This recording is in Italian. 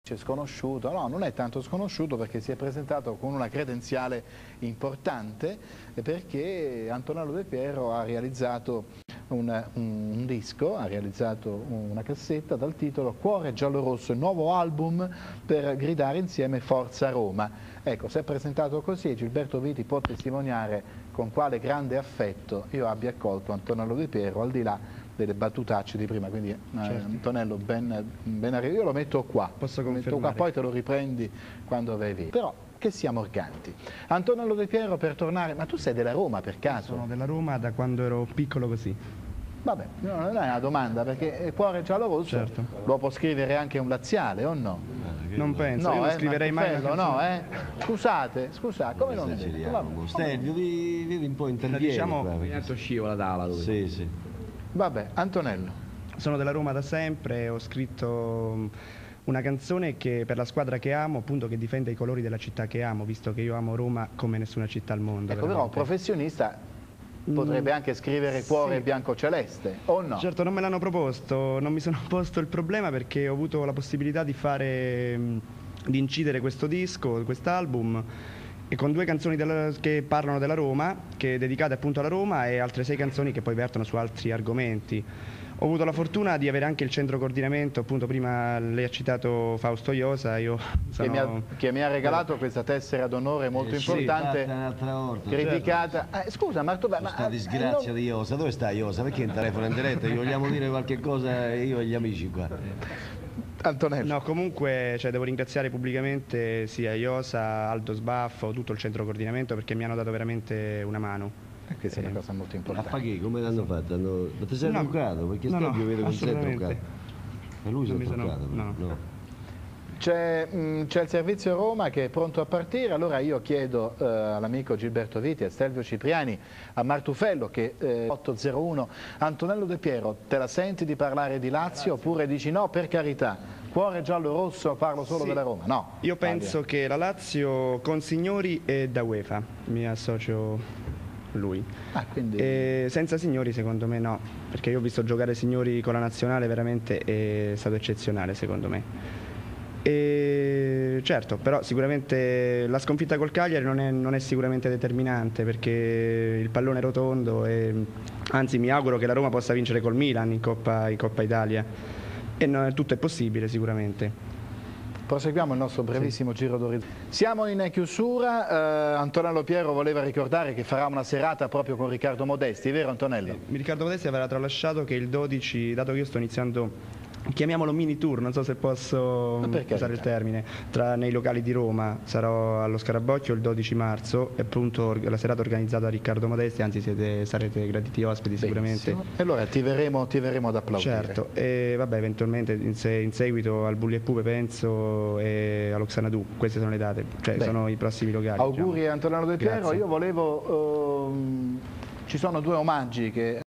Sconosciuto, no, non è tanto sconosciuto perché si è presentato con una credenziale importante perché Antonello De Piero ha realizzato un disco, ha realizzato una cassetta dal titolo Cuore giallorosso, il nuovo album per gridare insieme Forza Roma. Ecco, si è presentato così e Gilberto Viti può testimoniare con quale grande affetto io abbia accolto Antonello De Piero al di là delle battutacce di prima, quindi certo. Antonello ben arrivato, io lo metto qua, posso lo metto qua, poi te lo riprendi quando vai via. Però che siamo organti. Antonello De Piero, per tornare, ma tu sei della Roma per caso? Sono della Roma da quando ero piccolo così. Vabbè, non è una domanda perché Cuore giallorosso certo. Lo può scrivere anche un laziale o no? Non penso, no, io non scriverei mai no, Scusate, come non è? Stelvio, vivi un po' intervieni. Diciamo, scivola tavola lui. Sì. Vabbè, Antonello. Sono della Roma da sempre, ho scritto una canzone che, per la squadra che amo, appunto, che difende i colori della città che amo, visto che io amo Roma come nessuna città al mondo. Ecco, però un professionista potrebbe anche scrivere Cuore sì. Biancoceleste, o no? Certo, non me l'hanno proposto, non mi sono posto il problema perché ho avuto la possibilità di incidere questo disco, quest'album, e con 2 canzoni che parlano della Roma, che dedicate appunto alla Roma, e altre 6 canzoni che poi vertono su altri argomenti. Ho avuto la fortuna di avere anche il centro coordinamento, appunto prima lei ha citato Fausto Iosa, io sono... che mi ha regalato questa tessera d'onore molto importante, un'altra volta, criticata. Certo. Scusa Marto, ma questa disgrazia di Iosa, dove sta Iosa? Perché in telefono in diretta? Gli vogliamo dire qualche cosa io e gli amici qua. Antonello. No, comunque devo ringraziare pubblicamente sia Iosa, Aldo Sbaffo, tutto il centro coordinamento perché mi hanno dato veramente una mano. Questa è una cosa molto importante. A Faghi come l'hanno fatto? Ma ti sei truccato? Perché Stelvio vedo che sei truccato. Ma lui si è truccato? No. C'è il servizio Roma che è pronto a partire, allora io chiedo all'amico Gilberto Viti, a Stelvio Cipriani, a Martufello che 801, Antonello De Piero, te la senti di parlare di Lazio oppure dici no, per carità, Cuore giallo-rosso, parlo solo della Roma? No. Io penso che la Lazio con Signori è da UEFA, mi associo lui. Senza Signori secondo me no, perché io ho visto giocare Signori con la nazionale, veramente è stato eccezionale secondo me. Certo, però sicuramente la sconfitta col Cagliari non è sicuramente determinante perché il pallone è rotondo e anzi mi auguro che la Roma possa vincere col Milan in Coppa Italia e tutto è possibile sicuramente. Proseguiamo il nostro brevissimo giro d'orizzonte. Siamo in chiusura, Antonello Piero voleva ricordare che farà una serata proprio con Riccardo Modesti, vero Antonello? Riccardo Modesti aveva tralasciato che il 12, dato che io sto iniziando, chiamiamolo mini tour, non so se posso usare il termine, nei locali di Roma, sarò allo Scarabocchio il 12 marzo, è appunto la serata organizzata da Riccardo Modesti, anzi sarete graditi ospiti sicuramente. E allora ti verremo ad applaudire. Certo, e vabbè, eventualmente in seguito al Bulli e Pupe penso e all'Oxanadu, queste sono le date, sono i prossimi locali. Auguri a Antonello De Piero, Grazie. io volevo, ci sono 2 omaggi che